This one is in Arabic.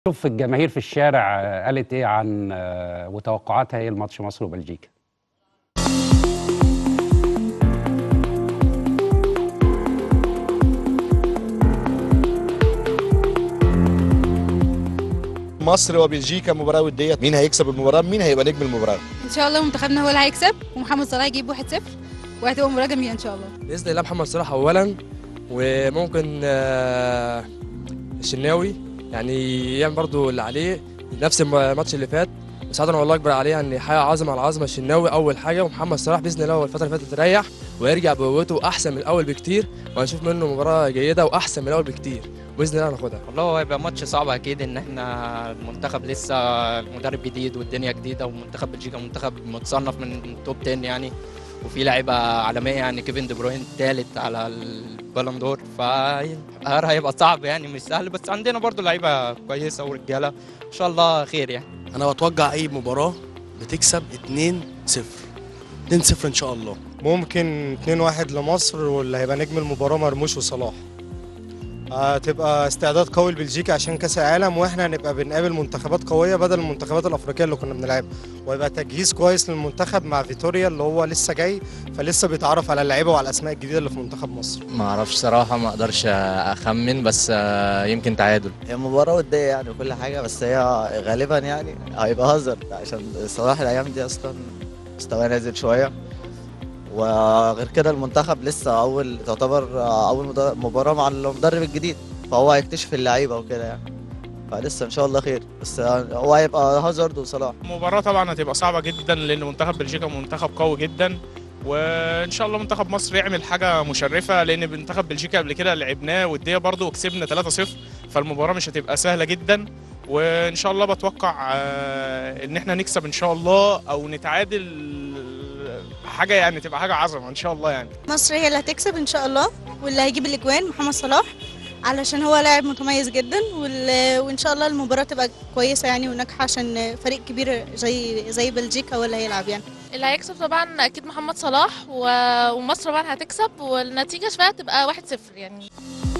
شوف الجماهير في الشارع قالت ايه عن وتوقعاتها ايه لماتش مصر وبلجيكا. مصر وبلجيكا مباراة ودية، مين هيكسب المباراة؟ مين هيبقى نجم المباراة؟ ان شاء الله منتخبنا هو اللي هيكسب ومحمد صلاح يجيب 1-0 وهتبقى مباراة جميلة ان شاء الله. باذن الله محمد صلاح اولا، وممكن الشناوي يعني يعمل برضو اللي عليه نفس الماتش اللي فات. مساعدنا والله اكبر عليه يعني حاجه عظمه على عظمه. الشناوي اول حاجه، ومحمد صلاح باذن الله الفتره اللي فاتت يريح ويرجع بقوته احسن من الاول بكتير، وهنشوف منه مباراه جيده واحسن من الاول بكتير باذن الله هناخدها. والله هو هيبقى ماتش صعب اكيد، ان احنا المنتخب لسه مدرب جديد والدنيا جديده، ومنتخب بلجيكا منتخب متصنف من توب 10 يعني، وفي لعيبه عالميه يعني كيفن دي بروين ثالث على البالون دور، هيبقى صعب يعني مش سهل، بس عندنا برضو لعيبه كويسه ورجاله ان شاء الله خير يعني. انا بتوقع اي مباراه بتكسب 2-0 ان شاء الله. ممكن 2-1 لمصر، واللي هيبقى نجم المباراه مرموش وصلاح. هتبقى استعداد قوي لبلجيكا عشان كاس العالم، واحنا هنبقى بنقابل منتخبات قويه بدل المنتخبات الافريقيه اللي كنا بنلعبها، ويبقى تجهيز كويس للمنتخب مع فيتوريا اللي هو لسه جاي، فلسه بيتعرف على اللعيبه وعلى الاسماء الجديده اللي في منتخب مصر. ما اعرفش صراحه، ما اقدرش اخمن، بس يمكن تعادل. هي مباراه وديه يعني وكل حاجه، بس هي غالبا يعني هيبقى هازارد، عشان صلاح الايام دي اصلا مستواه نازل شويه، وغير كده المنتخب لسه تعتبر اول مباراه مع المدرب الجديد، فهو هيكتشف اللعيبه وكده يعني، فلسه ان شاء الله خير، بس هو هيبقى هازارد وصلاح. المباراه طبعا هتبقى صعبه جدا، لان منتخب بلجيكا منتخب قوي جدا، وان شاء الله منتخب مصر يعمل حاجه مشرفه، لان منتخب بلجيكا قبل كده لعبناه وديه برضه وكسبنا 3-0، فالمباراه مش هتبقى سهله جدا، وان شاء الله بتوقع ان احنا نكسب ان شاء الله او نتعادل، حاجه يعني تبقى حاجه عظمه ان شاء الله يعني. مصر هي اللي هتكسب ان شاء الله، واللي هيجيب الاجوان محمد صلاح علشان هو لاعب متميز جدا، وان شاء الله المباراه تبقى كويسه يعني وناجحه، عشان فريق كبير زي بلجيكا هو اللي هيلعب يعني. اللي هيكسب طبعا اكيد محمد صلاح، ومصر طبعا هتكسب، والنتيجه شويه تبقى 1-0 يعني.